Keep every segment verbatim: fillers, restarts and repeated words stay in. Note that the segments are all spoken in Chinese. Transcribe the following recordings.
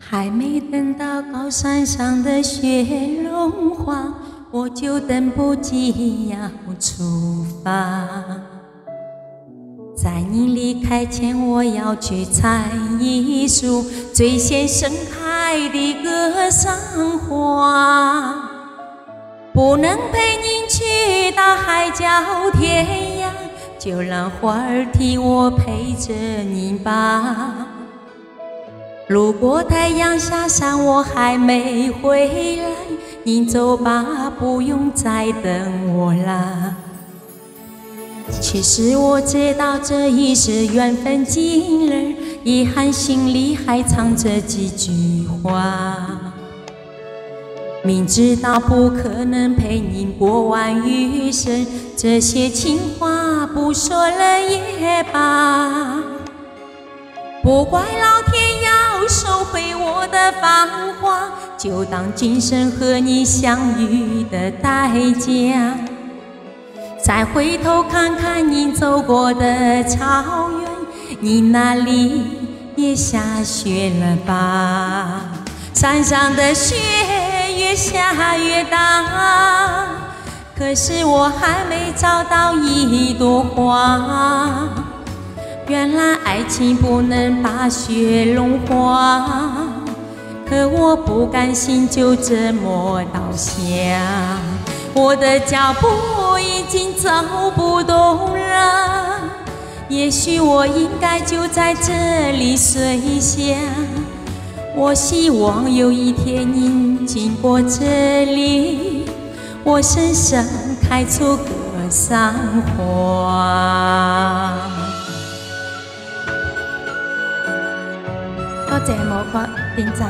还没等到高山上的雪融化，我就等不及要出发。在你离开前，我要去采一束最先盛开的格桑花，不能陪您去到海角天涯，就让花儿替我陪着您吧。如果太阳下山我还没回来，您走吧，不用再等我啦。其实我知道这已是缘分尽了，遗憾心里还藏着几句话。明知道不可能陪您过完余生，这些情话不说了也罢。不怪老天要收回我的芳华，就当今生和你相遇的代价。再回头看看您走过的草原，你那里也下雪了吧？山上的雪越下越大，可是我还没找到一朵花。原来爱情不能把雪融化，可我不甘心就这么倒下。我的脚步已经走不动了，也许我应该就在这里睡下。我希望有一天您经过这里，我身上开出格桑花。多謝我個點讚。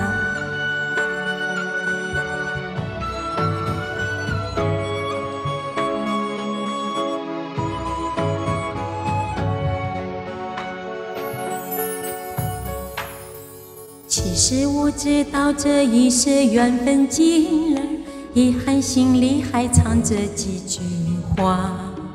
其實我知道這已是緣分盡了，遺憾心裡還藏着幾句話。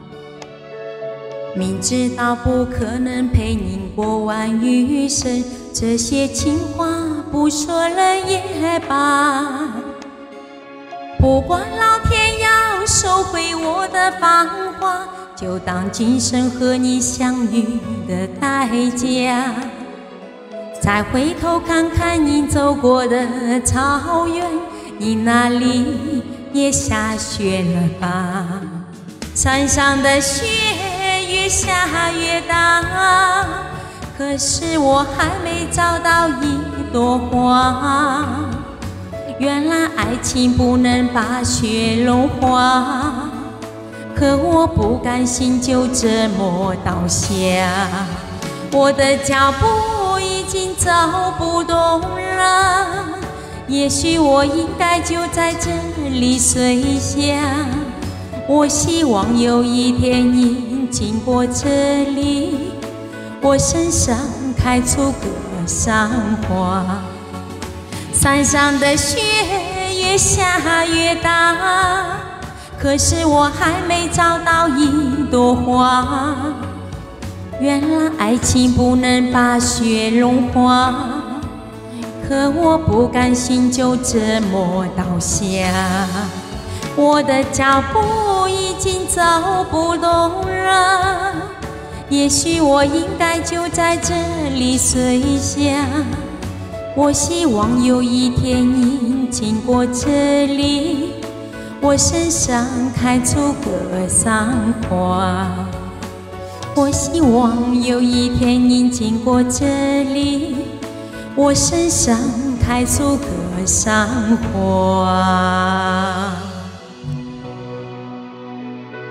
明知道不可能陪您過完餘生，這些情話不說了也罷。不管老天要收回我的芳華，就當今生和你相遇的代價。再回頭看看你走過的草原，你那裡也下雪了吧？山上的雪越下越大，可是我還沒找到一朵花。原來愛情不能把雪融化，可我不甘心就這麼倒下。我的腳步已經走不動了，也許我應該就在這裡睡下。我希望有一天您經過這裡，我身上開出格桑花。山上的雪越下越大，可是我還沒找到一朵花。原來愛情不能把雪融化，可我不甘心就這麼倒下。我的腳步已經走不動了，也許我應該就在這裡睡下。我希望有一天您經過這裡，我身上開出格桑花。我希望有一天您經過這裡，我身上開出格桑花。